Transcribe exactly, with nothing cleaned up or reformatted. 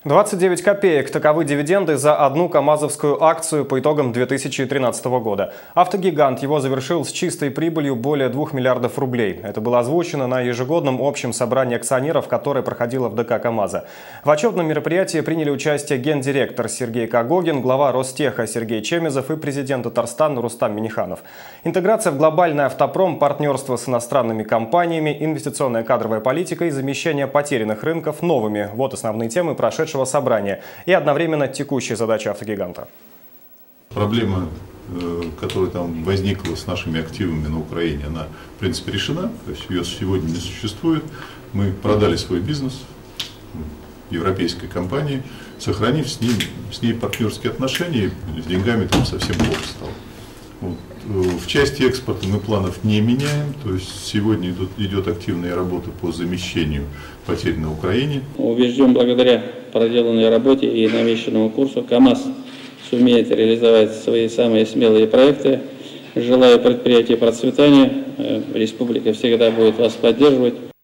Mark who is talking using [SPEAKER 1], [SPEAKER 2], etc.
[SPEAKER 1] двадцать девять копеек – таковы дивиденды за одну камазовскую акцию по итогам две тысячи тринадцатого года. Автогигант его завершил с чистой прибылью более двух миллиардов рублей. Это было озвучено на ежегодном общем собрании акционеров, которое проходило в ДК «КамАЗа». В отчетном мероприятии приняли участие гендиректор Сергей Когогин, глава Ростеха Сергей Чемезов и президент Татарстана Рустам Минниханов. Интеграция в глобальный автопром, партнерство с иностранными компаниями, инвестиционная кадровая политика и замещение потерянных рынков новыми – вот основные темы прошедшего собрания и одновременно текущие задачи автогиганта.
[SPEAKER 2] Проблема, которая там возникла с нашими активами на Украине, она в принципе решена, то есть ее сегодня не существует. Мы продали свой бизнес европейской компании, сохранив с ней, с ней партнерские отношения, с деньгами там совсем плохо стало. Вот. В части экспорта мы планов не меняем, то есть сегодня идет, идет активная работа по замещению потерь на Украине.
[SPEAKER 3] Убежден, благодаря проделанной работе и намеченному курсу КамАЗ сумеет реализовать свои самые смелые проекты. Желаю предприятию процветания, республика всегда будет вас поддерживать.